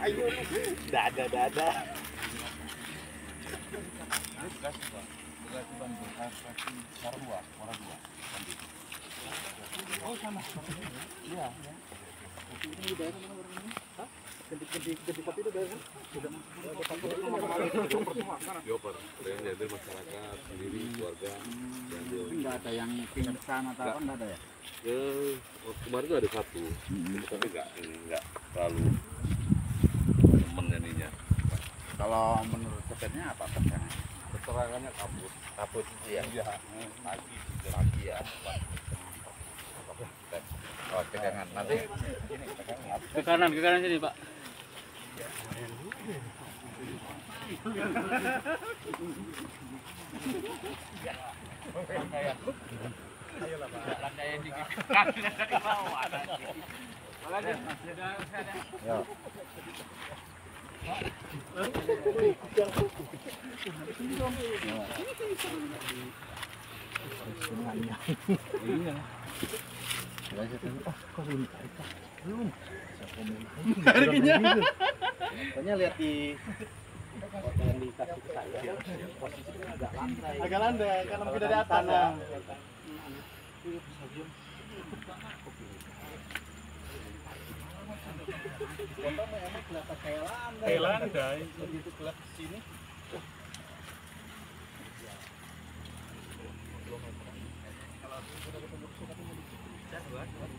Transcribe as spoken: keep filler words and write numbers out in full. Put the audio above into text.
Ayo, dada dada. Oh sama. Iya. Ini udah kan orang ini? Hah? Ganti-ganti kopi itu udah kan? Sudah. Dioper, yang diambil masyarakat sendiri, keluarga. Enggak ada yang pingsan atau apa enggak ada ya? Ya, kemarin tuh ada satu, tapi enggak enggak terlalu temen ininya. Kalau menurut ketennya apa keterangan? Keterangannya kabur. Kabut ya. Iya, pagi, Pagi ya. Oh, pegangan nanti ini pegangan. Ke kanan, ke kanan sini, Pak. Ayolah, Pak. Landain dikit. Kaki dari bawah. Yo. Pokoknya lihat di foto yang dikasih ke saya, posisinya agak landai. Agak landai karena mungkin dari atas ya. Foto memang kelihatan kayak landai. Kayak landai. Begitu kelihatan ke sini. Kalau sudah ketemu